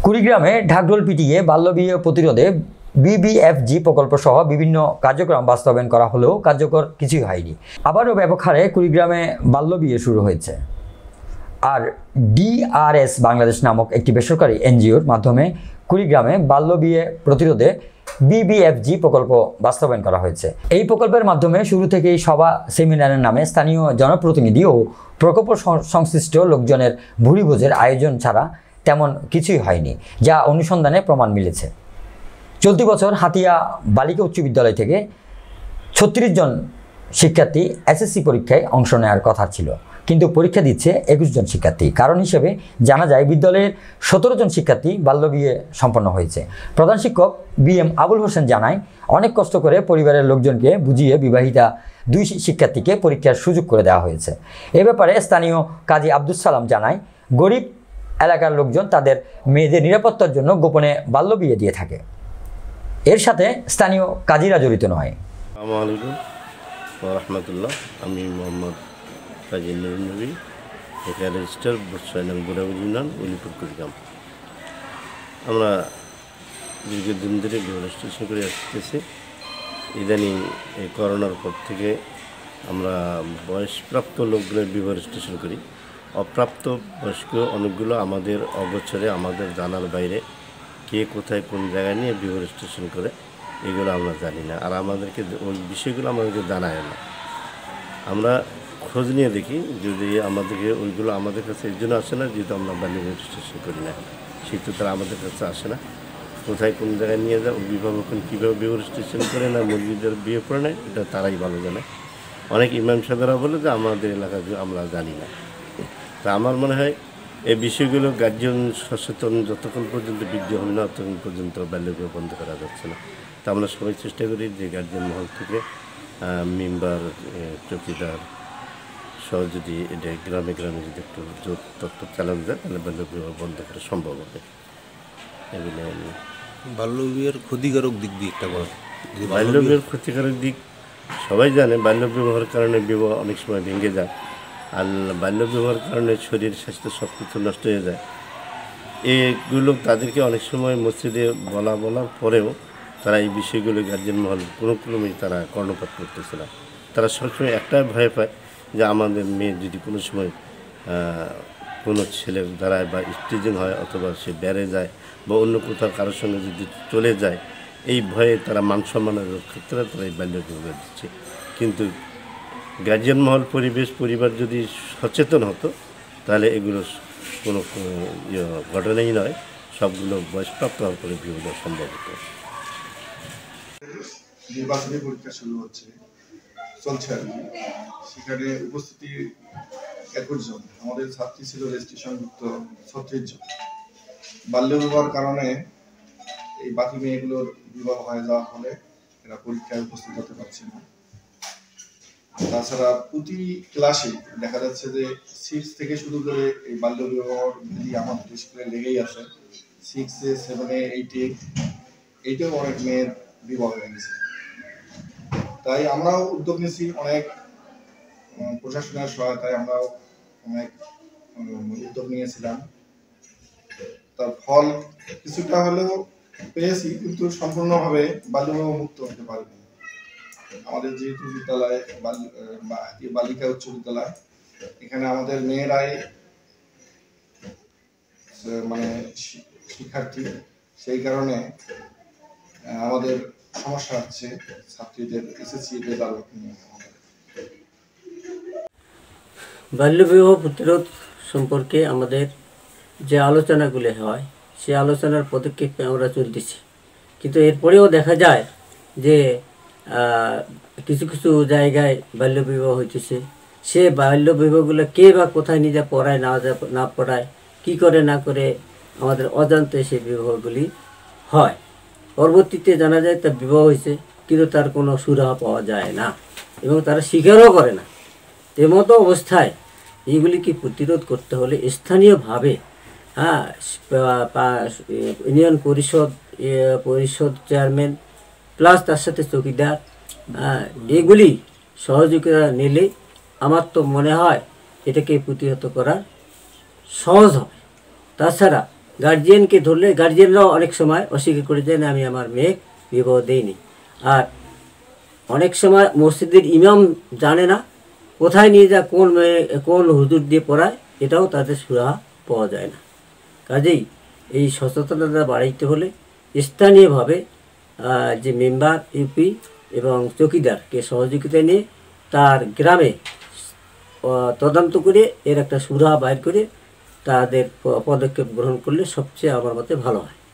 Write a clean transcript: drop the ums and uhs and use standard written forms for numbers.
কুড়িগ্রামে ঢাকঢোল পিটিয়ে বাল্যবিয়ে প্রতিরোধে বিবিএফজি প্রকল্প সহ বিভিন্ন কার্যক্রম বাস্তবায়ন করা হলেও কার্যকর কিছুই হয়নি। আবারও ব্যাপক হারে কুড়িগ্রামে বাল্যবিয়ে শুরু হয়েছে। আর ডিআরএস বাংলাদেশ নামক একটি বেসরকারি এনজিওর মাধ্যমে কুড়িগ্রামে বাল্যবিয়ে প্রতিরোধে বিবিএফজি প্রকল্প বাস্তবায়ন করা হয়েছে। এই প্রকল্পের মাধ্যমে শুরু থেকেই সভা সেমিনারের নামে স্থানীয় জনপ্রতিনিধি ও প্রকল্প সংশ্লিষ্ট লোকজনের ভুরিভোজের আয়োজন ছাড়া তেমন কিছুই হয়নি, যা অনুসন্ধানে প্রমাণ মিলেছে। চলতি বছর হাতিয়া বালিকা উচ্চ বিদ্যালয় থেকে ৩৬ জন শিক্ষার্থী এসএসসি পরীক্ষায় অংশ নেওয়ার কথা ছিল, কিন্তু পরীক্ষা দিচ্ছে ২১ জন শিক্ষার্থী। কারণ হিসেবে জানা যায় বিদ্যালয়ের ১৭ জন শিক্ষার্থী বাল্যবিয়ে সম্পন্ন হয়েছে। প্রধান শিক্ষক বিএম আবুল হোসেন জানায়, অনেক কষ্ট করে পরিবারের লোকজনকে বুঝিয়ে বিবাহিতা ২ শিক্ষার্থীকে পরীক্ষার সুযোগ করে দেওয়া হয়েছে। এ ব্যাপারে স্থানীয় কাজী আব্দুল সালাম জানায়, গরিব এলাকার লোকজন তাদের মেয়েদের নিরাপত্তার জন্য গোপনে বাল্যবিয়ে দিয়ে থাকে। এর সাথে স্থানীয় কাজীরা জড়িত নয়। আসসালামু আলাইকুম ওয়া রাহমাতুল্লাহ। আমি মোহাম্মদ কাজী নুরুন নবী, রেজিস্টার ৬ নং বুড়াবুড়ি ইউনিয়ন, উলিপুর, কুড়িগ্রাম। আমরা দীর্ঘদিন ধরে রেজিস্ট্রেশন করে আসতেছি। ইদানিং এই করোনার পর থেকে আমরা বয়সপ্রাপ্ত লোকগুলোর বিবাহ রেজিস্ট্রেশন করি। অপ্রাপ্ত বয়স্ক অনেকগুলো আমাদের অগোচরে, আমাদের জানার বাইরে কে কোথায় কোন জায়গায় নিয়ে বিবাহ রেজিস্ট্রেশন করে, এগুলো আমরা জানি না। আর আমাদেরকে ওই বিষয়গুলো আমাদেরকে জানায় না। আমরা খোঁজ নিয়ে দেখি, যদি আমাদেরকে ওইগুলো আমাদের কাছে এই জন্য আসে না যেহেতু আমরা বাল্য রেজিস্ট্রেশন করি না, সেহেতু তারা আমাদের কাছে আসে না। কোথায় কোন জায়গায় নিয়ে যায়, অভিভাবকগণ কীভাবে বিবাহ রেজিস্ট্রেশন করে না, মুরগিদের বিয়ে করে নেয়, এটা তারাই ভালো জানে। অনেক ইমাম সাহেবরা বলে যে আমাদের এলাকায় আমরা জানি না। তা আমার মনে হয় এই বিষয়গুলো গার্জিয়ান সচেতন যতক্ষণ পর্যন্ত বৃদ্ধি হবে না, ততক্ষণ পর্যন্ত বাল্যবিবাহ বন্ধ করা যাচ্ছে না। তা আমরা সবাই চেষ্টা করি যে গার্জিয়ান মহল থেকে মেম্বার, চৌকিদার সহ যদি এটা গ্রামে গ্রামে যদি একটু জোর তত্ত্ব চালানো যায়, তাহলে বাল্যবিবাহ বন্ধ করা সম্ভব হবে। এগুলো বাল্যবিবাহের ক্ষতিকারক দিক দিয়ে একটা বড়। বাল্যবিবাহের ক্ষতিকারক দিক সবাই জানে। বাল্যবিবাহের কারণে বিবাহ অনেক সময় ভেঙে যায়, আর বাল্যবিবাহের কারণে শরীর স্বাস্থ্য সব কিছু নষ্ট হয়ে যায়। এগুলো তাদেরকে অনেক সময় মসজিদে বলার পরেও তারা এই বিষয়গুলো গার্জিয়ান মহল কোনো ক্রমেই তারা কর্ণপাত করতেছে না। তারা সবসময় একটাই ভয় পায় যে আমাদের মেয়ে যদি কোনো সময় কোনো ছেলের দ্বারায় বা স্টেজিং হয়, অথবা সে বেড়ে যায় বা অন্য কোথাও কারোর সঙ্গে যদি চলে যায়, এই ভয়ে তারা মান সম্মানের ক্ষেত্রে তারা এই বাল্যবিবাহ দিচ্ছে। কিন্তু গার্জিয়ান মহল, পরিবার যদি সচেতন হতো, তাহলে এগুলো কোনো ঘটনাই নয়, সবগুলো বয়সপ্রাপ্ত হওয়ার পরে বিবাহ সম্ভব হতো। নির্বাচনী পরীক্ষা শুরু চলছে আর কি। সেখানে উপস্থিতি ২১ জন, আমাদের ছাত্রী ছিল রেজিস্ট্রেশনভুক্ত ৩৬ জন। বাল্যবিবাহের কারণে এই বাকি মেয়েগুলোর বিবাহ হয়ে যাওয়ার ফলে এরা পরীক্ষায় উপস্থিত হতে পারছে না। তাছাড়া প্রতি ক্লাসে দেখা যাচ্ছে যে 6 থেকে শুরু করে এই বাল্যবিবাহ আমাদের স্কুলে লেগেই আছে। 6-এ, 7-এ, 8-এ, এইটাও অনেক মেয়ের বিবাহ হয়ে গেছে। তাই আমরাও উদ্যোগ নিয়েছি, অনেক প্রশাসনের সহায়তায় আমরাও অনেক উদ্যোগ নিয়েছিলাম। তার ফল কিছুটা হলেও পেয়েছি, কিন্তু সম্পূর্ণভাবে বাল্যবিবাহ মুক্ত হতে পারেনি। আমাদের যেহেতু বিদ্যালয় বালিকা উচ্চ বিদ্যালয়, এখানে আমাদের মেয়েরাই মানে শিক্ষার্থী, সেই কারণে আমাদের সমস্যা হচ্ছে ছাত্রীদের এসএসসি রেজাল্ট নিয়ে। বাল্যবিবাহ প্রতিরোধ সম্পর্কে আমাদের যে আলোচনাগুলি হয়, সে আলোচনার পদক্ষেপে আমরা চলতেছি, কিন্তু এরপরেও দেখা যায় যে কিছু কিছু জায়গায় বাল্যবিবাহ হইতেছে। সে বাল্যবিবাহগুলো কে বা কোথায় নিজে পড়ায় না পড়ায়, কী করে না করে আমাদের অজান্তে সেই বিবাহগুলি হয়। পরবর্তীতে জানা যায় তার বিবাহ হয়েছে, কিন্তু তার কোনো সুরাহা পাওয়া যায় না এবং তারা স্বীকারও করে না। এর মতো অবস্থায় এইগুলিকে প্রতিরোধ করতে হলে স্থানীয়ভাবে ইউনিয়ন পরিষদ চেয়ারম্যান প্লাস তার সাথে চৌকিদার, এগুলি সহযোগিতা নিলে আমার তো মনে হয় এটাকে প্রতিহত করা সহজ হবে। তাছাড়া গার্জিয়ানকে ধরলে গার্জিয়ানরাও অনেক সময় অস্বীকার করে দেয় না, আমি আমার মেয়ে বিবাহ দেইনি। আর অনেক সময় মসজিদের ইমাম জানে না কোথায় নিয়ে যা কোন মেয়ে কোন হুজুর দিয়ে পড়ায়, এটাও তাদের সুরাহা পাওয়া যায় না। কাজেই এই সচেতনতা বাড়াইতে হলে স্থানীয়ভাবে যে মেম্বার ইউপি এবং চৌকিদারকে সহযোগিতা নিয়ে তার গ্রামে তদন্ত করে এর একটা সুরাহা বাইর করে তাদের পদক্ষেপ গ্রহণ করলে সবচেয়ে আমার মতে ভালো হয়।